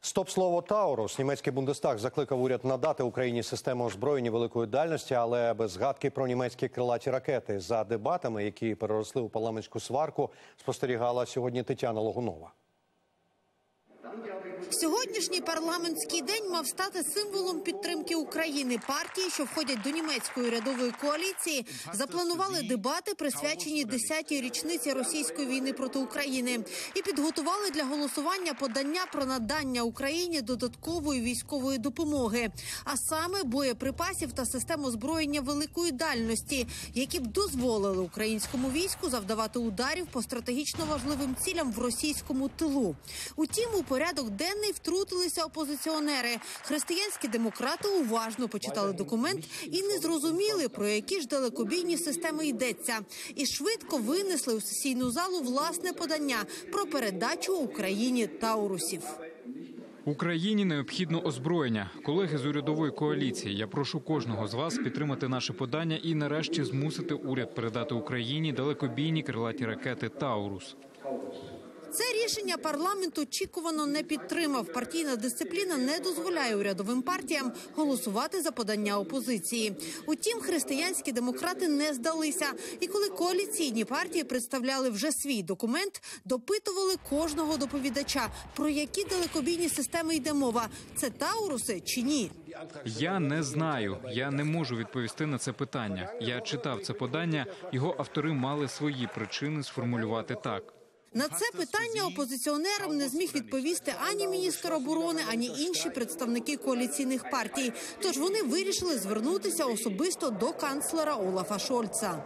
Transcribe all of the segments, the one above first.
Стоп-слово «Таурус». Німецький Бундестаг закликав уряд надати Україні систему озброєння великої дальності, але без згадки про німецькі крилаті ракети. За дебатами, які переросли у парламентську сварку, спостерігала сьогодні Тетяна Логунова. Сьогоднішній парламентський день мав стати символом підтримки України. Партії, що входять до німецької урядової коаліції, запланували дебати, присвячені 10-й річниці російської війни проти України, і підготували для голосування подання про надання Україні додаткової військової допомоги, а саме боєприпасів та систем озброєння великої дальності, які б дозволили українському війську завдавати ударів по стратегічно важливим цілям в російському тилу. Утім, у порядок денний втрутилися опозиціонери. Християнські демократи уважно почитали документ і не зрозуміли, про які ж далекобійні системи йдеться. І швидко винесли у сесійну залу власне подання про передачу Україні таурусів. Україні необхідно озброєння. Колеги з урядової коаліції, я прошу кожного з вас підтримати наше подання і нарешті змусити уряд передати Україні далекобійні крилаті ракети «Таурус». Це рішення парламент очікувано не підтримав. Партійна дисципліна не дозволяє урядовим партіям голосувати за подання опозиції. Утім, християнські демократи не здалися. І коли коаліційні партії представляли вже свій документ, допитували кожного доповідача, про які далекобійні системи йде мова. Це «Тауруси» чи ні? Я не знаю. Я не можу відповісти на це питання. Я читав це подання, його автори мали свої причини сформулювати так. На це питання опозиціонерам не зміг відповісти ані міністр оборони, ані інші представники коаліційних партій. Тож вони вирішили звернутися особисто до канцлера Олафа Шольца.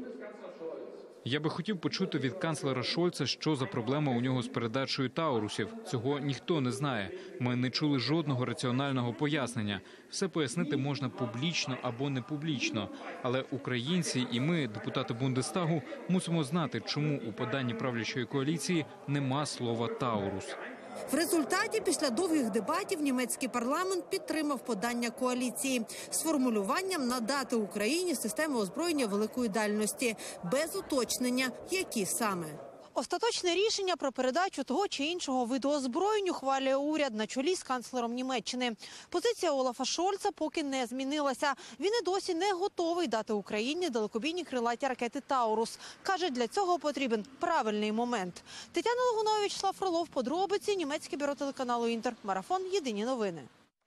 Я би хотів почути від канцлера Шольца, що за проблема у нього з передачею таурусів. Цього ніхто не знає. Ми не чули жодного раціонального пояснення. Все пояснити можна публічно або не публічно. Але українці і ми, депутати Бундестагу, мусимо знати, чому у поданні правлячої коаліції нема слова «таурус». В результаті, після довгих дебатів, німецький парламент підтримав подання коаліції з формулюванням надати Україні систему озброєння великої дальності, без уточнення, які саме. Остаточне рішення про передачу того чи іншого виду озброєнь ухвалює уряд на чолі з канцлером Німеччини. Позиція Олафа Шольца поки не змінилася. Він і досі не готовий дати Україні далекобійні крилаті ракети «Таурус». Каже, для цього потрібен правильний момент. Тетяна Логунова, Вячеслав Фролов, подробиці, німецьке бюро телеканалу «Інтер». Марафон. Єдині новини.